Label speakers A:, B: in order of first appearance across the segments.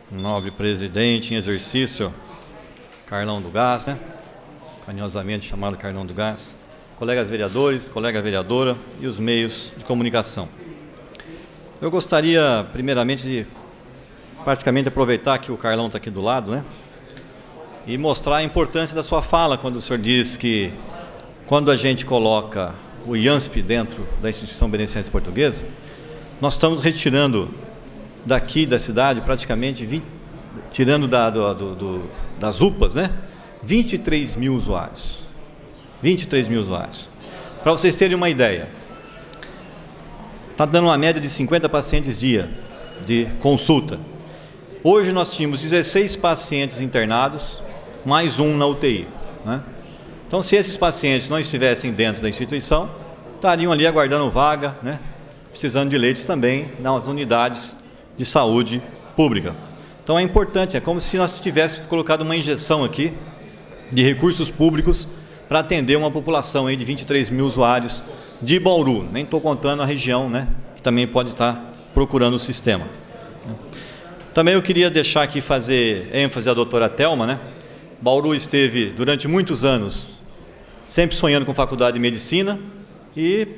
A: Nobre presidente em exercício, Carlão do Gás, né? Carinhosamente chamado Carlão do Gás, colegas vereadores, colega vereadora e os meios de comunicação. Eu gostaria, primeiramente, de praticamente aproveitar que o Carlão está aqui do lado, né? E mostrar a importância da sua fala, quando o senhor diz que quando a gente coloca o IANSP dentro da Instituição Beneficência Portuguesa, nós estamos retirando daqui da cidade, praticamente, tirando das UPAs, né? 23 mil usuários. 23 mil usuários. Para vocês terem uma ideia, está dando uma média de 50 pacientes dia de consulta. Hoje nós tínhamos 16 pacientes internados, mais um na UTI, né? Então, se esses pacientes não estivessem dentro da instituição, estariam ali aguardando vaga, né? Precisando de leitos também nas unidades de saúde pública. Então é importante, é como se nós tivéssemos colocado uma injeção aqui de recursos públicos para atender uma população aí de 23 mil usuários de Bauru. Nem estou contando a região, né, que também pode estar procurando o sistema. Também eu queria deixar aqui, fazer ênfase à doutora Thelma, né? Bauru esteve durante muitos anos sempre sonhando com faculdade de medicina e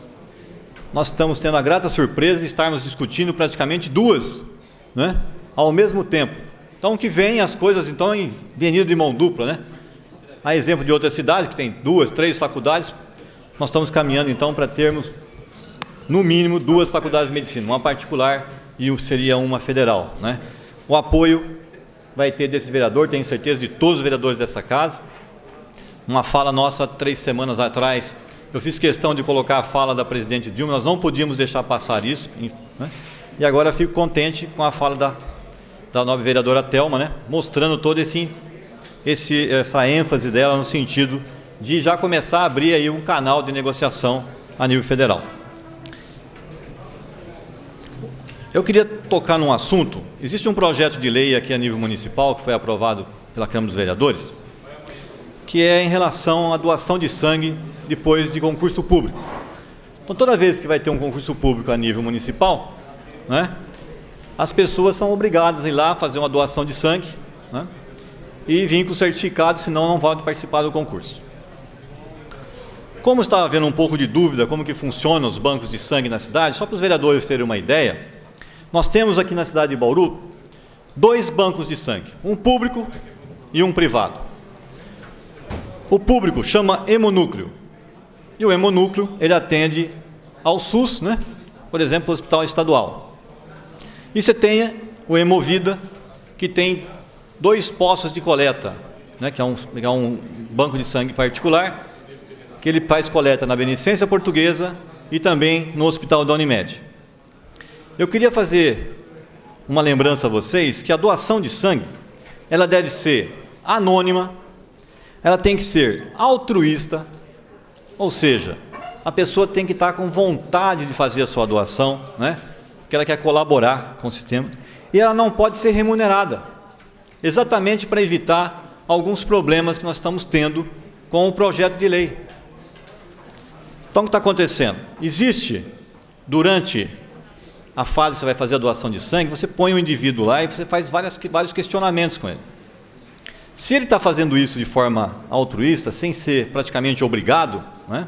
A: nós estamos tendo a grata surpresa de estarmos discutindo praticamente duas, né, ao mesmo tempo. Então, que vem as coisas então em avenida de mão dupla, né? A exemplo de outras cidades que tem 2, 3 faculdades, nós estamos caminhando então para termos no mínimo 2 faculdades de medicina, uma particular e seria uma federal, né? O apoio vai ter desse vereador, tenho certeza, de todos os vereadores dessa casa. Uma fala nossa 3 semanas atrás, eu fiz questão de colocar a fala da presidente Dilma, nós não podíamos deixar passar isso, né? E agora fico contente com a fala da nova vereadora Thelma, né? Mostrando toda essa ênfase dela no sentido de já começar a abrir aí um canal de negociação a nível federal. Eu queria tocar num assunto, existe um projeto de lei aqui a nível municipal que foi aprovado pela Câmara dos Vereadores, que é em relação à doação de sangue depois de concurso público. Então, toda vez que vai ter um concurso público a nível municipal, né, as pessoas são obrigadas a ir lá fazer uma doação de sangue, né, e vir com o certificado, senão não vão participar do concurso. Como está havendo um pouco de dúvida como que funcionam os bancos de sangue na cidade, só para os vereadores terem uma ideia, nós temos aqui na cidade de Bauru 2 bancos de sangue, um público e um privado. O público chama Hemonúcleo. E o Hemonúcleo, ele atende ao SUS, né? Por exemplo, o Hospital Estadual. E você tem o Hemovida, que tem 2 postos de coleta, né? Que é um banco de sangue particular, que ele faz coleta na Beneficência Portuguesa e também no Hospital da Unimed. Eu queria fazer uma lembrança a vocês que a doação de sangue, ela deve ser anônima, ela tem que ser altruísta, ou seja, a pessoa tem que estar com vontade de fazer a sua doação, né? Porque ela quer colaborar com o sistema, e ela não pode ser remunerada, exatamente para evitar alguns problemas que nós estamos tendo com o projeto de lei. Então, o que está acontecendo? Existe, durante a fase que você vai fazer a doação de sangue, você põe o indivíduo lá e você faz vários questionamentos com ele. Se ele está fazendo isso de forma altruísta, sem ser praticamente obrigado, né,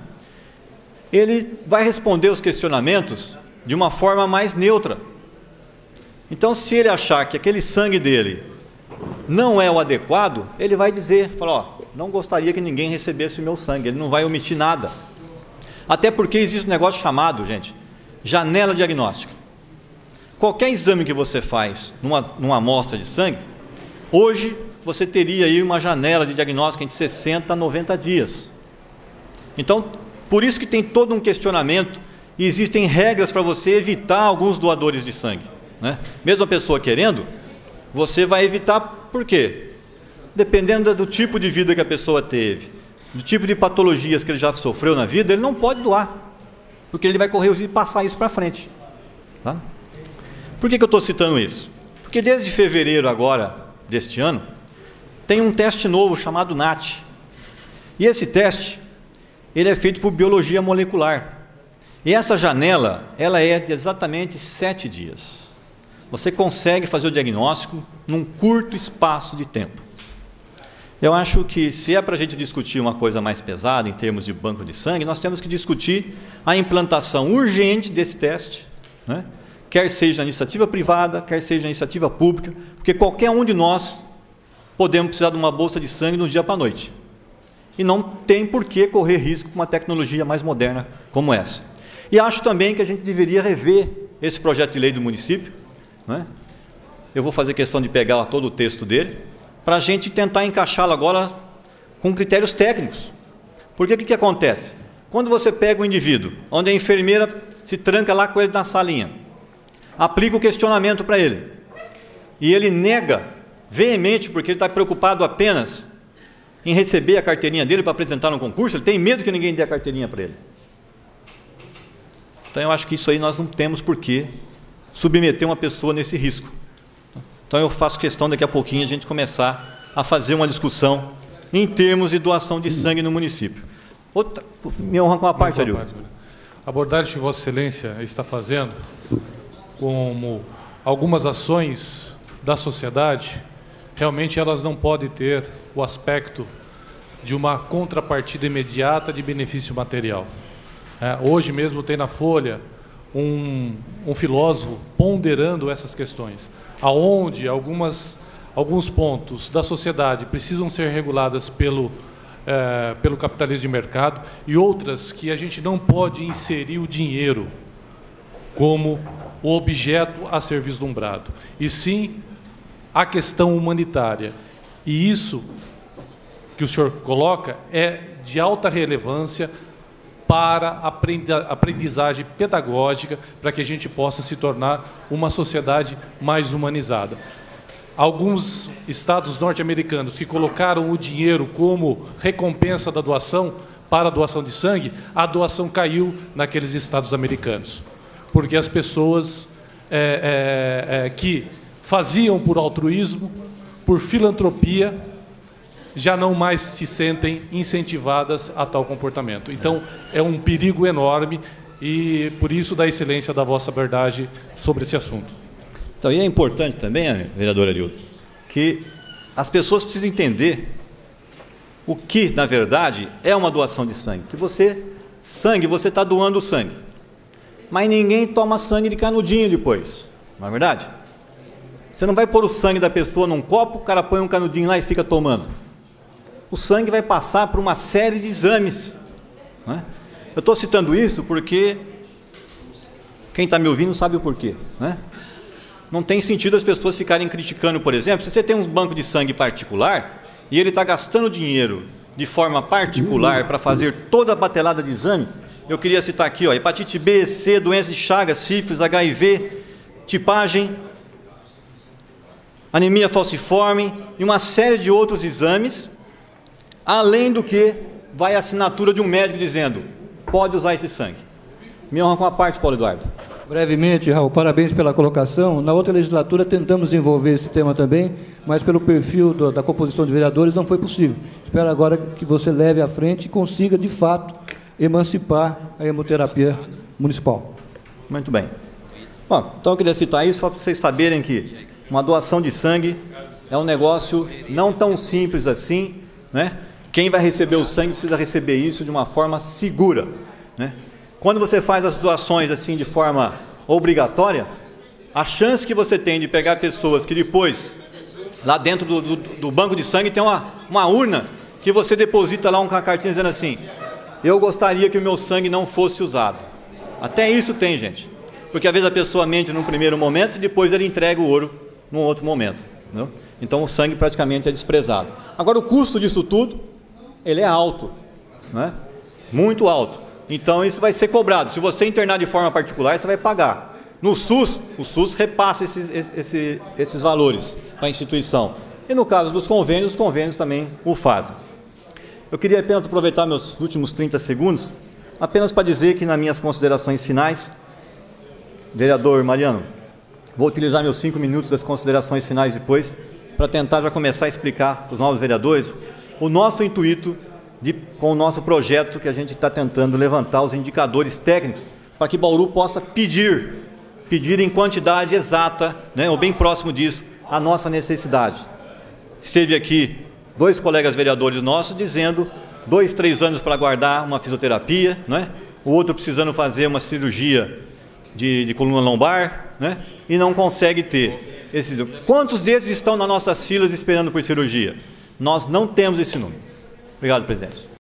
A: ele vai responder os questionamentos de uma forma mais neutra. Então, se ele achar que aquele sangue dele não é o adequado, ele vai dizer, ó, não gostaria que ninguém recebesse o meu sangue, ele não vai omitir nada. Até porque existe um negócio chamado, gente, janela diagnóstica. Qualquer exame que você faz numa amostra de sangue, hoje você teria aí uma janela de diagnóstico de 60 a 90 dias. Então, por isso que tem todo um questionamento e existem regras para você evitar alguns doadores de sangue, né? Mesmo a pessoa querendo, você vai evitar, por quê? Dependendo do tipo de vida que a pessoa teve, do tipo de patologias que ele já sofreu na vida, ele não pode doar, porque ele vai correr o risco de passar isso para frente, tá? Por que eu estou citando isso? Porque desde fevereiro agora, deste ano, tem um teste novo chamado NAT. E esse teste, ele é feito por biologia molecular. E essa janela, ela é de exatamente 7 dias. Você consegue fazer o diagnóstico num curto espaço de tempo. Eu acho que, se é para a gente discutir uma coisa mais pesada em termos de banco de sangue, nós temos que discutir a implantação urgente desse teste, né? Quer seja na iniciativa privada, quer seja na iniciativa pública, porque qualquer um de nós podemos precisar de uma bolsa de sangue de um dia para a noite. E não tem por que correr risco com uma tecnologia mais moderna como essa. E acho também que a gente deveria rever esse projeto de lei do município, né? Eu vou fazer questão de pegar todo o texto dele, para a gente tentar encaixá-lo agora com critérios técnicos. Porque o que acontece? Quando você pega um indivíduo, onde a enfermeira se tranca lá com ele na salinha, aplica o questionamento para ele, e ele nega veemente, porque ele está preocupado apenas em receber a carteirinha dele para apresentar no concurso, ele tem medo que ninguém dê a carteirinha para ele. Então eu acho que isso aí nós não temos por que submeter uma pessoa nesse risco. Então eu faço questão daqui a pouquinho a gente começar a fazer uma discussão em termos de doação de sangue no município. Outra, me honra com a parte, Ariel.
B: A abordagem que Vossa Excelência está fazendo, como algumas ações da sociedade, realmente elas não podem ter o aspecto de uma contrapartida imediata de benefício material. Hoje mesmo tem na Folha um filósofo ponderando essas questões, aonde alguns pontos da sociedade precisam ser reguladas pelo capitalismo de mercado e outras que a gente não pode inserir o dinheiro como o objeto a ser vislumbrado, e sim a questão humanitária. E isso que o senhor coloca é de alta relevância para a aprendizagem pedagógica, para que a gente possa se tornar uma sociedade mais humanizada. Alguns estados norte-americanos que colocaram o dinheiro como recompensa da doação para a doação de sangue, a doação caiu naqueles estados americanos, porque as pessoas que faziam por altruísmo, por filantropia, já não mais se sentem incentivadas a tal comportamento. Então, é um perigo enorme e, por isso, da excelência da vossa abordagem sobre esse assunto.
A: Então, e é importante também, vereador Arildo, que as pessoas precisam entender o que, na verdade, é uma doação de sangue. Que você está doando sangue. Mas ninguém toma sangue de canudinho depois, não é verdade? Você não vai pôr o sangue da pessoa num copo, o cara põe um canudinho lá e fica tomando. O sangue vai passar por uma série de exames, né? Eu estou citando isso porque quem está me ouvindo sabe o porquê, né? Não tem sentido as pessoas ficarem criticando, por exemplo, se você tem um banco de sangue particular e ele está gastando dinheiro de forma particular para fazer toda a batelada de exame. Eu queria citar aqui, ó, hepatite B, C, doença de Chagas, sífilis, HIV, tipagem, anemia falciforme e uma série de outros exames, além do que vai a assinatura de um médico dizendo, pode usar esse sangue. Me honra com a parte, Paulo Eduardo.
C: Brevemente, Raul, parabéns pela colocação. Na outra legislatura tentamos desenvolver esse tema também, mas pelo perfil da composição de vereadores não foi possível. Espero agora que você leve à frente e consiga, de fato, emancipar a hemoterapia municipal.
A: Muito bem. Bom, então eu queria citar isso para vocês saberem que uma doação de sangue é um negócio não tão simples assim, né? Quem vai receber o sangue precisa receber isso de uma forma segura, né? Quando você faz as doações assim de forma obrigatória, a chance que você tem de pegar pessoas que depois, lá dentro do banco de sangue, tem uma urna que você deposita lá uma cartinha dizendo assim, eu gostaria que o meu sangue não fosse usado. Até isso tem, gente. Porque às vezes a pessoa mente num primeiro momento e depois ele entrega o ouro num outro momento, entendeu? Então o sangue praticamente é desprezado. Agora o custo disso tudo, ele é alto, né? Muito alto. Então isso vai ser cobrado. Se você internar de forma particular, você vai pagar. No SUS, o SUS repassa esses valores para a instituição. E no caso dos convênios, os convênios também o fazem. Eu queria apenas aproveitar meus últimos 30 segundos, apenas para dizer que nas minhas considerações finais, vereador Mariano, vou utilizar meus 5 minutos das considerações finais depois, para tentar já começar a explicar para os novos vereadores o nosso intuito com o nosso projeto que a gente está tentando levantar os indicadores técnicos para que Bauru possa pedir pedir em quantidade exata, né, ou bem próximo disso, a nossa necessidade. Esteve aqui 2 colegas vereadores nossos dizendo 2, 3 anos para aguardar uma fisioterapia, né? O outro precisando fazer uma cirurgia de coluna lombar, né? E não consegue ter. Quantos desses estão nas nossas filas esperando por cirurgia? Nós não temos esse número. Obrigado, presidente.